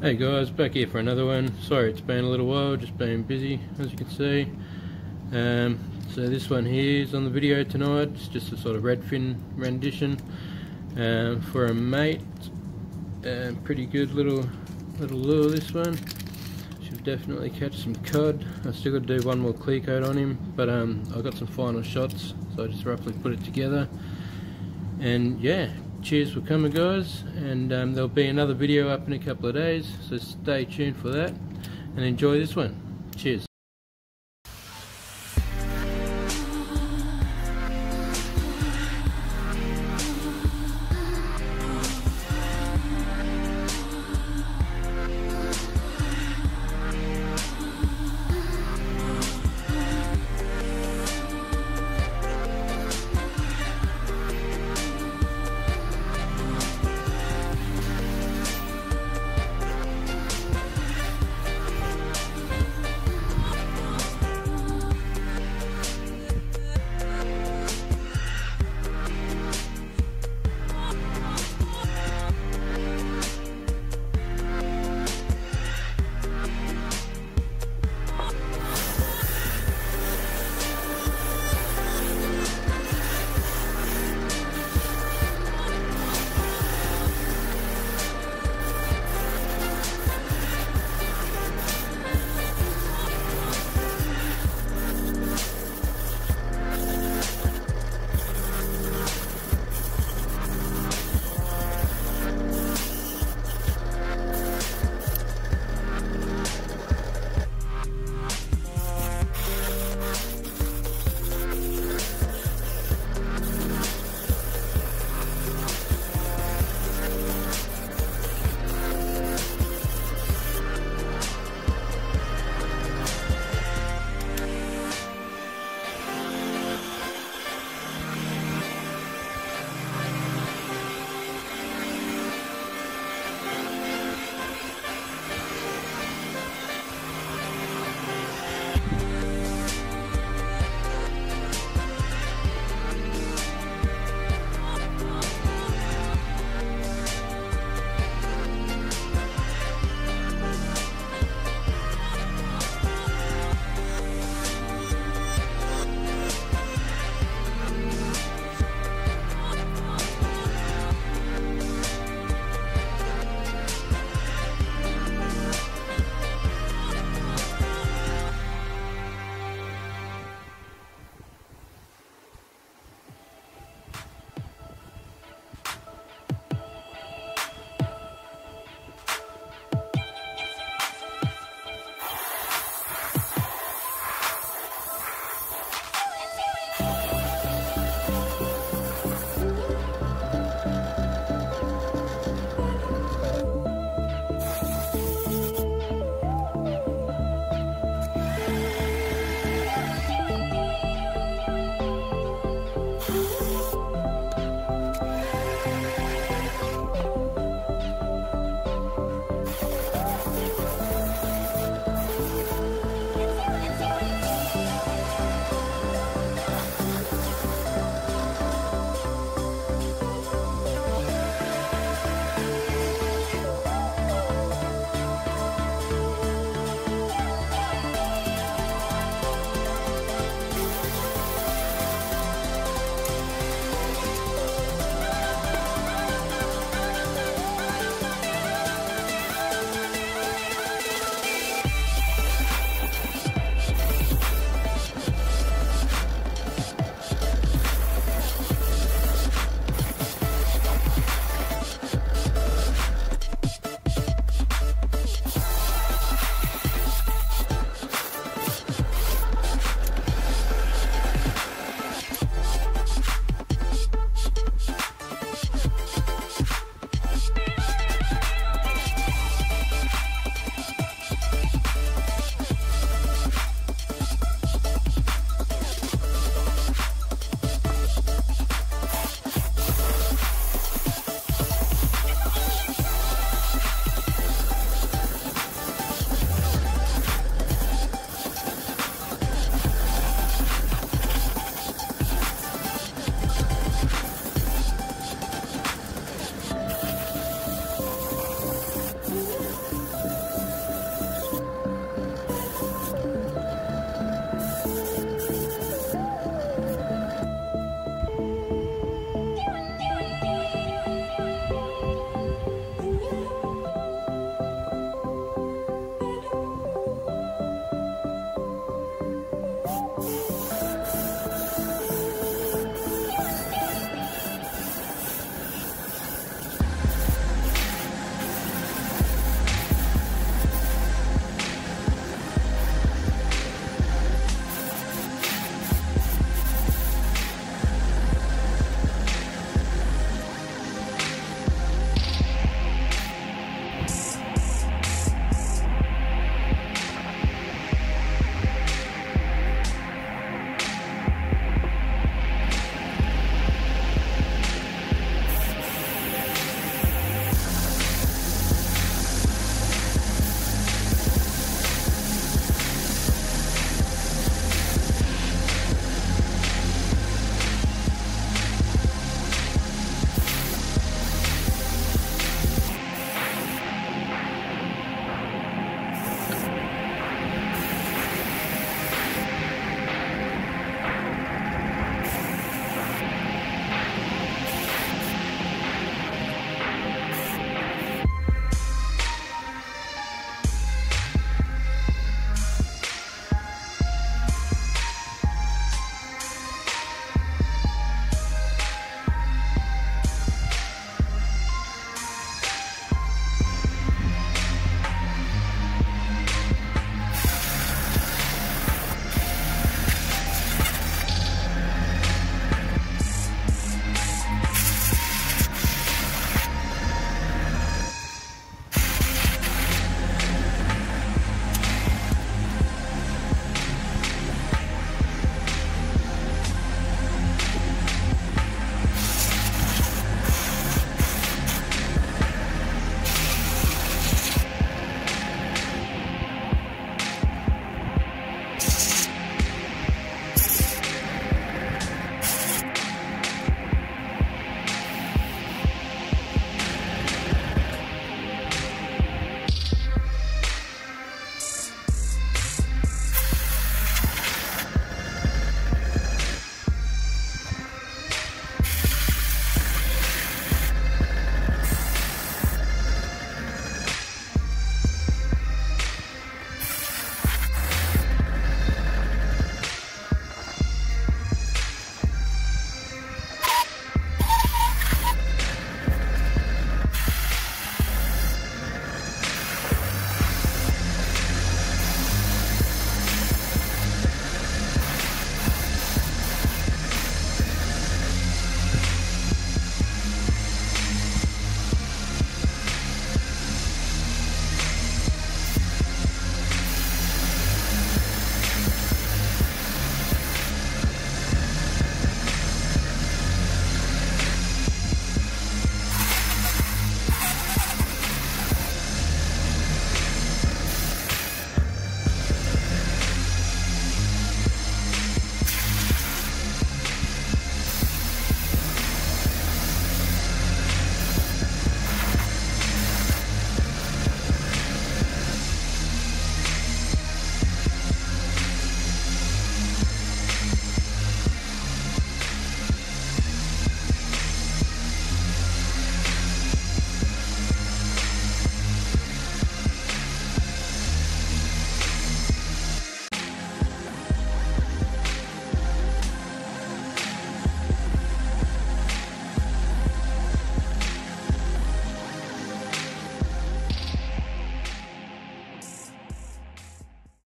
Hey guys, back here for another one. Sorry it's been a little while, just been busy as you can see. So this one here is on the video tonight. It's just a sort of Redfin rendition for a mate. Pretty good little lure, this one. Should definitely catch some cod. I still got to do one more clear coat on him, but I got some final shots, so I just roughly put it together. And yeah, cheers for coming guys, and there'll be another video up in a couple of days, so stay tuned for that and enjoy this one. Cheers.